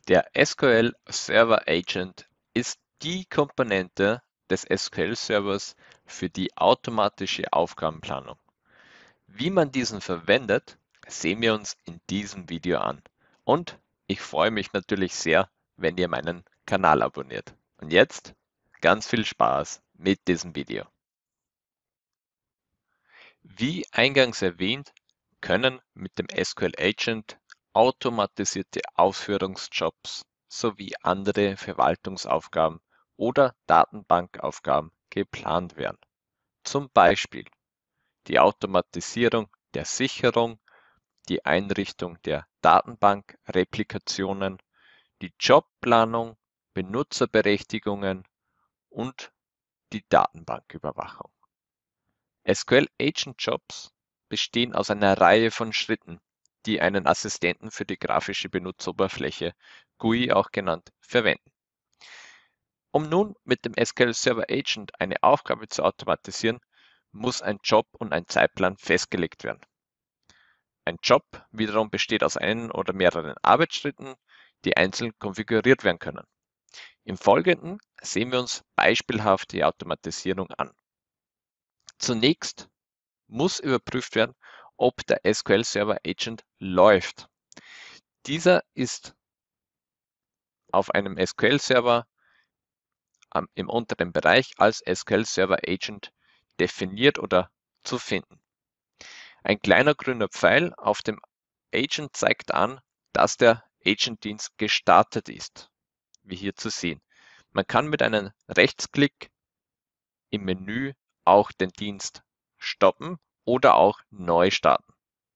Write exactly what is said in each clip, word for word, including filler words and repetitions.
Der S Q L Server Agent ist die Komponente des S Q L-Servers für die automatische Aufgabenplanung. Wie man diesen verwendet, sehen wir uns in diesem Video an. Und ich freue mich natürlich sehr, wenn ihr meinen Kanal abonniert. Und jetzt ganz viel Spaß mit diesem Video. Wie eingangs erwähnt, können mit dem S Q L Agent automatisierte Ausführungsjobs sowie andere Verwaltungsaufgaben oder Datenbankaufgaben geplant werden. Zum Beispiel die Automatisierung der Sicherung, die Einrichtung der Datenbankreplikationen, die Jobplanung, Benutzerberechtigungen und die Datenbanküberwachung. S Q L Agent Jobs bestehen aus einer Reihe von Schritten, die einen Assistenten für die grafische Benutzeroberfläche, G U I auch genannt, verwenden. Um nun mit dem S Q L Server Agent eine Aufgabe zu automatisieren, muss ein Job und ein Zeitplan festgelegt werden. Ein Job wiederum besteht aus einem oder mehreren Arbeitsschritten, die einzeln konfiguriert werden können. Im Folgenden sehen wir uns beispielhaft die Automatisierung an. Zunächst muss überprüft werden, ob der S Q L Server Agent läuft. Dieser ist auf einem S Q L Server im unteren Bereich als S Q L Server Agent definiert oder zu finden. Ein kleiner grüner Pfeil auf dem Agent zeigt an, dass der Agentdienst gestartet ist, wie hier zu sehen. Man kann mit einem Rechtsklick im Menü auch den Dienst stoppen oder auch neu starten.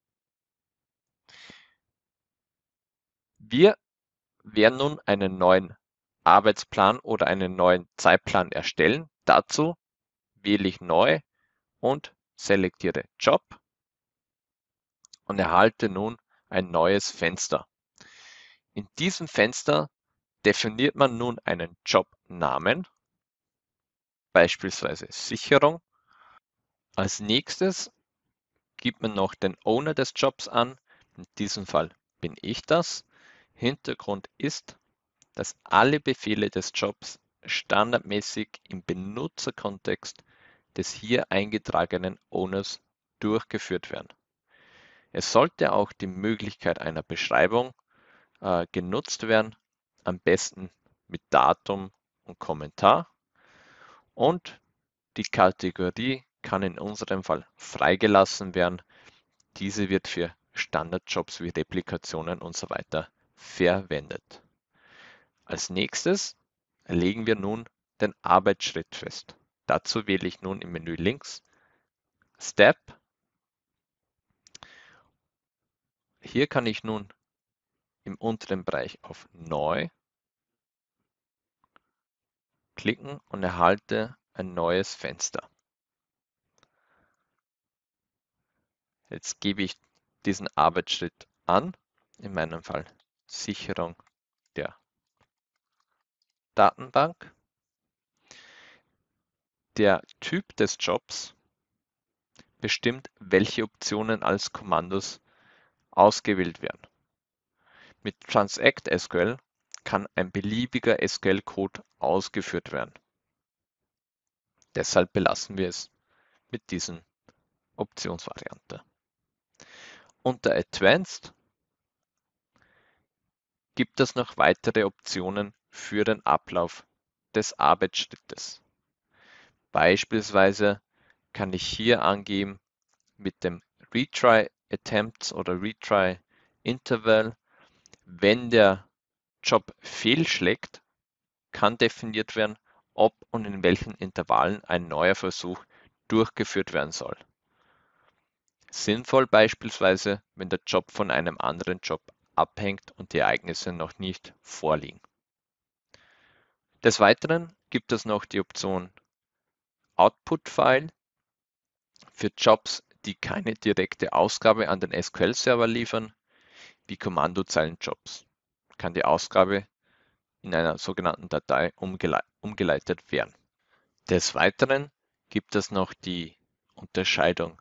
Wir werden nun einen neuen Arbeitsplan oder einen neuen Zeitplan erstellen. Dazu wähle ich Neu und selektiere Job und erhalte nun ein neues Fenster. In diesem Fenster definiert man nun einen Jobnamen, beispielsweise Sicherung. Als nächstes gibt man noch den Owner des Jobs an. In diesem Fall bin ich das. Hintergrund ist, dass alle Befehle des Jobs standardmäßig im Benutzerkontext des hier eingetragenen Owners durchgeführt werden. Es sollte auch die Möglichkeit einer Beschreibung äh, genutzt werden, am besten mit Datum und Kommentar. Und die Kategorie kann in unserem Fall freigelassen werden. Diese wird für Standardjobs wie Replikationen und so weiter verwendet. Als nächstes legen wir nun den Arbeitsschritt fest. Dazu wähle ich nun im Menü links Step. Hier kann ich nun im unteren Bereich auf Neu klicken und erhalte ein neues Fenster. Jetzt gebe ich diesen Arbeitsschritt an, in meinem Fall Sicherung der Datenbank. Der Typ des Jobs bestimmt, welche Optionen als Kommandos ausgewählt werden. Mit Transact S Q L kann ein beliebiger S Q L-Code ausgeführt werden. Deshalb belassen wir es mit diesen Optionsvariante. Unter Advanced gibt es noch weitere Optionen für den Ablauf des Arbeitsschrittes. Beispielsweise kann ich hier angeben mit dem Retry Attempts oder Retry Interval, wenn der Job fehlschlägt, kann definiert werden, ob und in welchen Intervallen ein neuer Versuch durchgeführt werden soll. Sinnvoll beispielsweise, wenn der Job von einem anderen Job abhängt und die Ereignisse noch nicht vorliegen. Des Weiteren gibt es noch die Option Output-File für Jobs, die keine direkte Ausgabe an den S Q L-Server liefern, wie Kommandozeilenjobs. Kann die Ausgabe in einer sogenannten Datei umgele- umgeleitet werden. Des Weiteren gibt es noch die Unterscheidung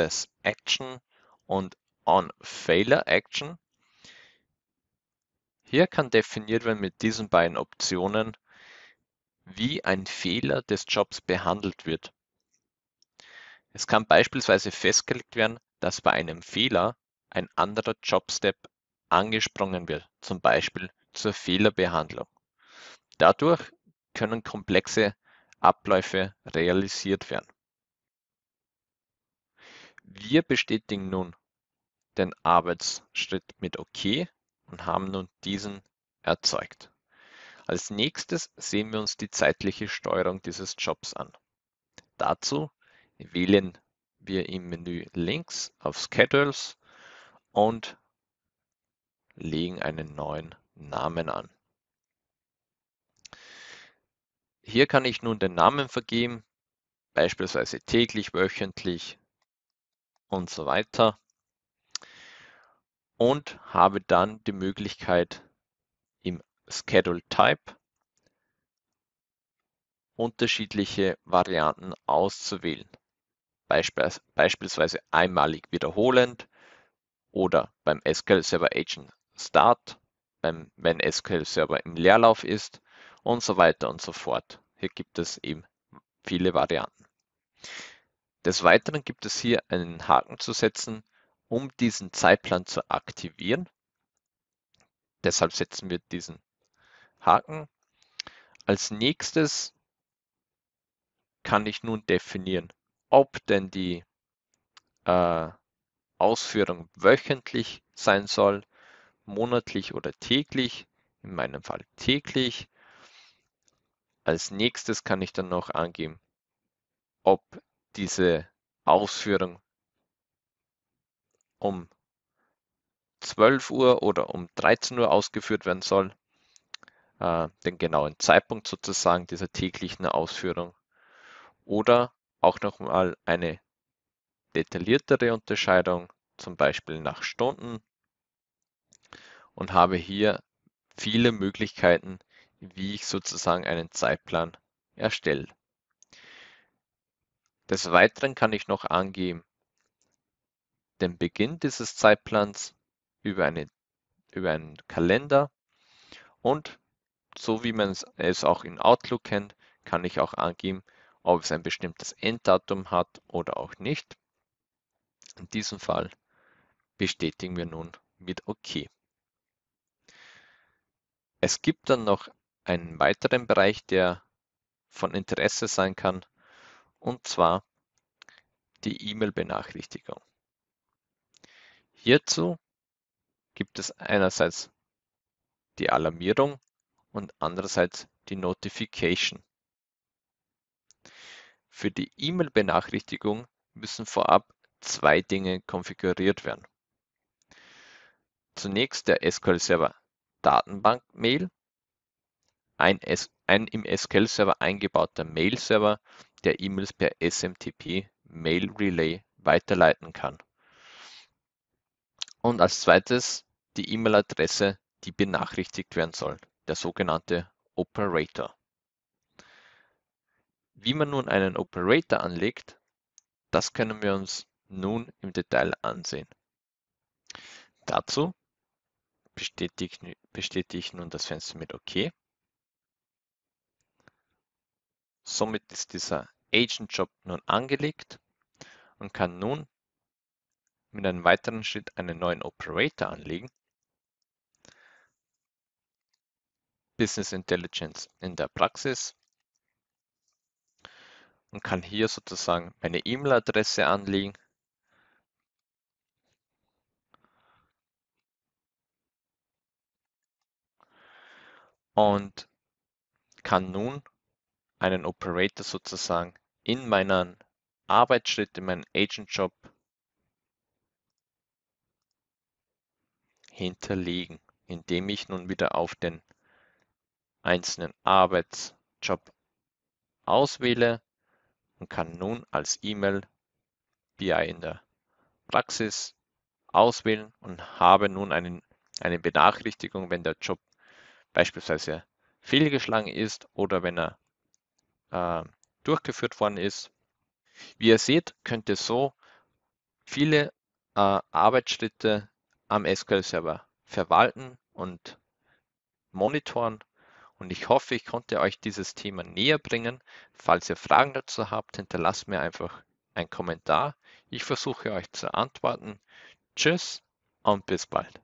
On-Success-Action und On-Failure-Action. Hier kann definiert werden mit diesen beiden Optionen, wie ein Fehler des Jobs behandelt wird. Es kann beispielsweise festgelegt werden, dass bei einem Fehler ein anderer Jobstep angesprungen wird, zum Beispiel zur Fehlerbehandlung. Dadurch können komplexe Abläufe realisiert werden. Wir bestätigen nun den Arbeitsschritt mit OK und haben nun diesen erzeugt. Als nächstes sehen wir uns die zeitliche Steuerung dieses Jobs an. Dazu wählen wir im Menü links auf Schedules und legen einen neuen Namen an. Hier kann ich nun den Namen vergeben, beispielsweise täglich, wöchentlich und so weiter, und habe dann die Möglichkeit, im Schedule Type unterschiedliche Varianten auszuwählen. Beispiels beispielsweise einmalig wiederholend oder beim S Q L Server Agent Start, beim, wenn S Q L Server im Leerlauf ist und so weiter und so fort. Hier gibt es eben viele Varianten. Des Weiteren gibt es hier einen Haken zu setzen, um diesen Zeitplan zu aktivieren. Deshalb setzen wir diesen Haken. Als nächstes kann ich nun definieren, ob denn die äh, Ausführung wöchentlich sein soll, monatlich oder täglich. In meinem Fall täglich. Als nächstes kann ich dann noch angeben, ob diese Ausführung um zwölf Uhr oder um dreizehn Uhr ausgeführt werden soll, äh, den genauen Zeitpunkt sozusagen dieser täglichen Ausführung, oder auch nochmal eine detailliertere Unterscheidung, zum Beispiel nach Stunden, und habe hier viele Möglichkeiten, wie ich sozusagen einen Zeitplan erstelle. Des Weiteren kann ich noch angeben, den Beginn dieses Zeitplans über, eine, über einen Kalender, und so wie man es auch in Outlook kennt, kann ich auch angeben, ob es ein bestimmtes Enddatum hat oder auch nicht. In diesem Fall bestätigen wir nun mit OK. Es gibt dann noch einen weiteren Bereich, der von Interesse sein kann, und zwar die E-Mail-Benachrichtigung. Hierzu gibt es einerseits die Alarmierung und andererseits die Notification. Für die E-Mail-Benachrichtigung müssen vorab zwei Dinge konfiguriert werden. Zunächst der S Q L Server Datenbank-Mail, ein, ein im S Q L Server eingebauter Mail-Server, der E-Mails per S M T P Mail Relay weiterleiten kann. Und als zweites die E-Mail-Adresse, die benachrichtigt werden soll, der sogenannte Operator. Wie man nun einen Operator anlegt, das können wir uns nun im Detail ansehen. Dazu bestätige, bestätige ich nun das Fenster mit OK. Somit ist dieser Agent-Job nun angelegt und kann nun mit einem weiteren Schritt einen neuen Operator anlegen. Business Intelligence in der Praxis, und kann hier sozusagen meine E-Mail-Adresse anlegen. Und kann nun einen Operator sozusagen in meinen Arbeitsschritt, in meinen Agent-Job hinterlegen, indem ich nun wieder auf den einzelnen Arbeitsjob auswähle und kann nun als E-Mail B I in der Praxis auswählen und habe nun einen, eine Benachrichtigung, wenn der Job beispielsweise fehlgeschlagen ist oder wenn er äh, durchgeführt worden ist. Wie ihr seht, könnt ihr so viele äh, Arbeitsschritte am S Q L Server verwalten und monitoren. Und ich hoffe, ich konnte euch dieses Thema näher bringen. Falls ihr Fragen dazu habt, hinterlasst mir einfach einen Kommentar. Ich versuche euch zu antworten. Tschüss und bis bald.